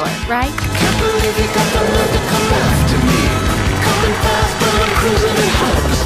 right? Can't believe you got the nerve to come after me. Coming fast, but I'm cruising in hot.